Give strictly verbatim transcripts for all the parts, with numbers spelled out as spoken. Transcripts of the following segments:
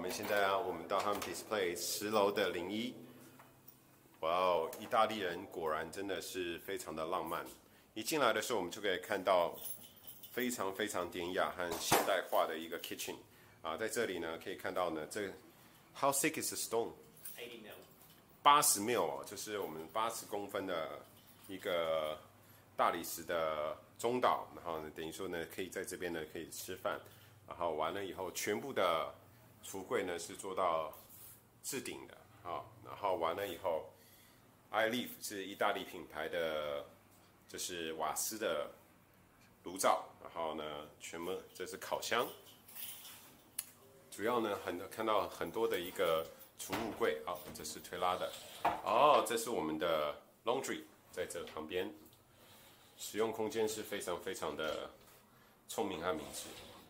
们现在啊，我们到他们 display 十楼的零一。哇哦，意大利人果然真的是非常的浪漫。一进来的时候，我们就可以看到非常非常典雅和现代化的一个 kitchen 啊，在这里呢可以看到呢，这 how thick is the stone？ eighty mil。 八十 mil 哦，就是我们八十公分的一个大理石的中岛，然后呢，等于说呢，可以在这边呢可以吃饭，然后完了以后，全部的橱柜呢是做到置顶的，好，然后完了以后 ，iLeaf 是意大利品牌的，就是瓦斯的炉灶，然后呢，全部这是烤箱，主要呢很看到很多的一个储物柜，好，这是推拉的，哦，这是我们的 laundry 在这旁边，使用空间是非常非常的聪明和明智。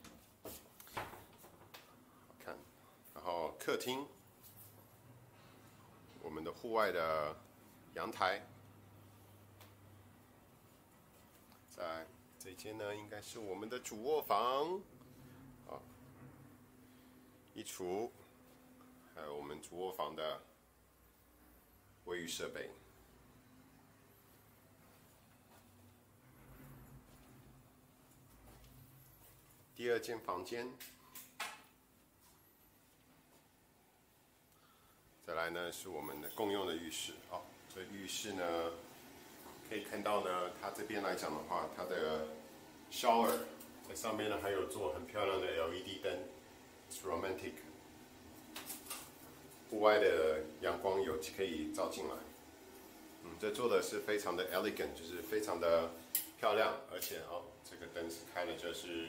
看，然后客厅，我们的户外的阳台，在这间呢应该是我们的主卧房，啊，衣橱，还有我们主卧房的卫浴设备。第二间房间，再来呢是我们的共用的浴室。哦，这浴室呢可以看到呢，它这边来讲的话，它的 shower 在上面呢还有做很漂亮的 L E D 灯 ，it's romantic。户外的阳光有可以照进来。嗯，这做的是非常的 elegant， 就是非常的漂亮，而且哦，这个灯是开了就是。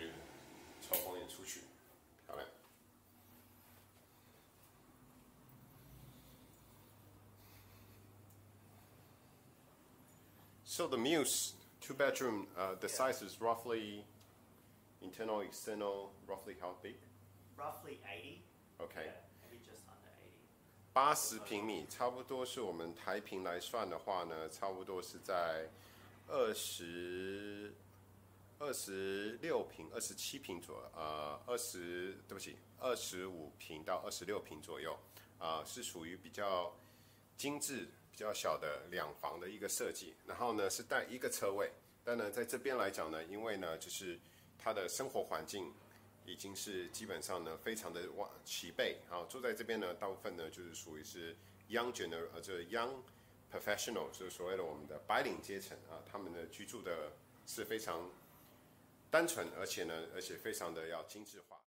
抽风也出去，漂亮。So the Muse two bedroom, uh, the size is roughly internal, external, roughly how big? Roughly eighty. Okay. Yeah, maybe just under eighty. 八十平米，差不多是我们台平来算的话呢，差不多是在二十。二十六平、二十七平左右，呃，二十，对不起，二十五平到二十六平左右，啊、呃，是属于比较精致、比较小的两房的一个设计。然后呢，是带一个车位，但呢，在这边来讲呢，因为呢，就是它的生活环境已经是基本上呢非常的齐备啊，住在这边呢，大部分呢就是属于是 young gener， 呃，这 young professional， 就是所谓的我们的白领阶层啊，他们的居住的是非常。单纯，而且呢，而且非常的要精致化。